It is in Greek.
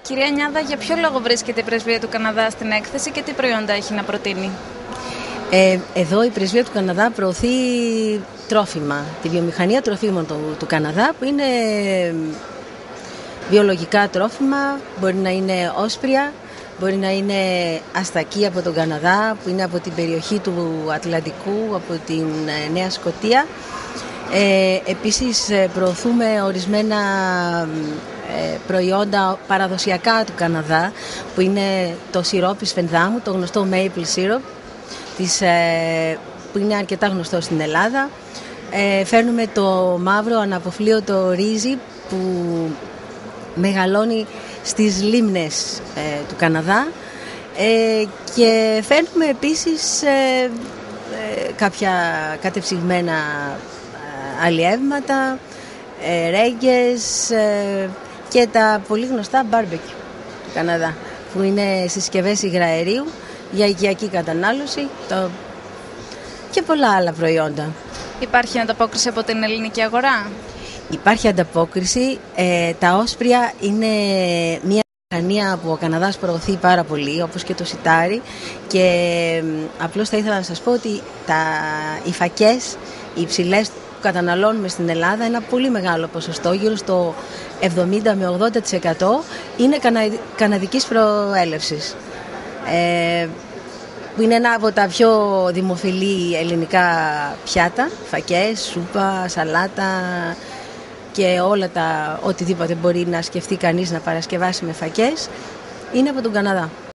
Κυρία Νιάδα, για ποιο λόγο βρίσκεται η Πρεσβεία του Καναδά στην έκθεση και τι προϊόντα έχει να προτείνει? Εδώ η Πρεσβεία του Καναδά προωθεί τρόφιμα, τη βιομηχανία τροφίμων του Καναδά, που είναι βιολογικά τρόφιμα, μπορεί να είναι όσπρια, μπορεί να είναι αστακή από τον Καναδά, που είναι από την περιοχή του Ατλαντικού, από την Νέα Σκωτία. Επίσης προωθούμε ορισμένα προϊόντα παραδοσιακά του Καναδά, που είναι το σιρόπι σφενδάμου, το γνωστό maple syrup, που είναι αρκετά γνωστό στην Ελλάδα. Φέρνουμε το μαύρο αναποφλίωτο ρύζι που μεγαλώνει στις λίμνες του Καναδά, και φέρνουμε επίσης κάποια κατεψυγμένα αλλιεύματα, ρέγγες και τα πολύ γνωστά barbecue του Καναδά, που είναι συσκευές υγραερίου για οικιακή κατανάλωση και πολλά άλλα προϊόντα. Υπάρχει ανταπόκριση από την ελληνική αγορά? Υπάρχει ανταπόκριση. Τα όσπρια είναι μια βιομηχανία που ο Καναδάς προωθεί πάρα πολύ, όπως και το σιτάρι, και απλώς θα ήθελα να σας πω ότι οι φακές, οι υψηλές που καταναλώνουμε στην Ελλάδα, ένα πολύ μεγάλο ποσοστό, γύρω στο 70 με 80%, είναι καναδικής προέλευσης. Που είναι ένα από τα πιο δημοφιλή ελληνικά πιάτα, φακές, σούπα, σαλάτα και οτιδήποτε μπορεί να σκεφτεί κανείς να παρασκευάσει με φακές, είναι από τον Καναδά.